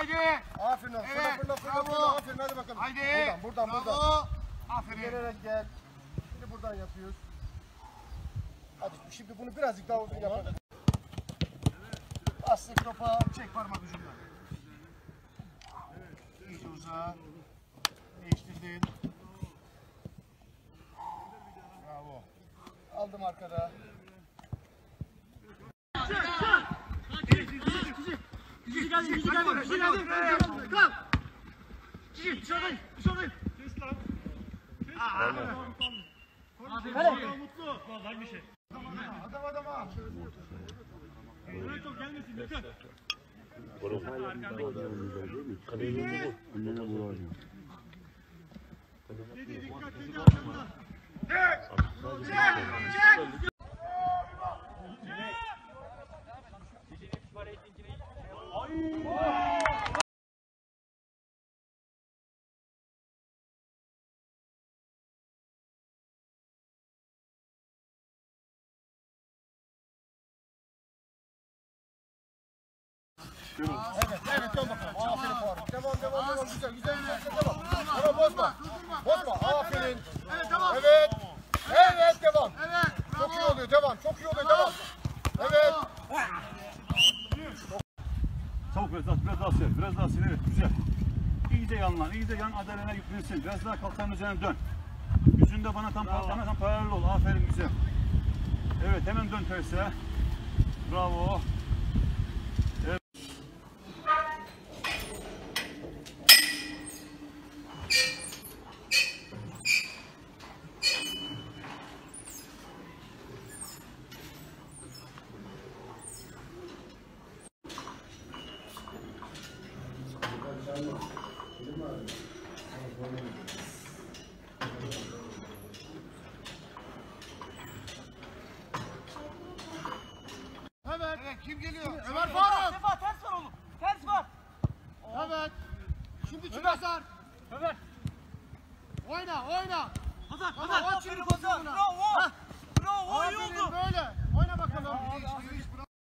Haydi. Aferin oğlum. Evet. Fırla. Aferin hadi bakalım. Haydi. Buradan. Aferin. Gelerek gel. Şimdi buradan yapıyoruz. Hadi şimdi bunu birazcık daha uzun yapalım. Bastır topa. Çek parmak ucundan. İyice uzat. Değiştirdin. Bravo. Aldım arkada. Cici geldi. Kalk. Cici dışarıdayım. Kes lan. Mutlu. Vallahi bir şey. Adama. Evet çok gelmesin lütfen. Dedi dikkat dedi arkamda. Evet dön bakalım. Aferin Faruk. Devam. Güzel. Devam. Ama bozma. Aferin. Evet tamam. Evet devam. Evet. Çok iyi oluyor. Devam. Evet. Çabuk biraz daha sev. Biraz daha sev. Evet güzel. İyice yanlan. İyice yan adalene yüklensin. Biraz daha kalkanın üzerine dön. Yüzünde bana tam paralel ol. Aferin güzel. Evet hemen dön terse. Bravo. Evet. Evet. Kim geliyor? Ömer Faruk. Sefa ters var oğlum. Ters var. Evet. Şimdi kim basar? Evet. Oyna. Hazar. Aç şimdi pozisyonuna. Bravo. Bravo iyi Aferin oldu. böyle. Oyna bakalım.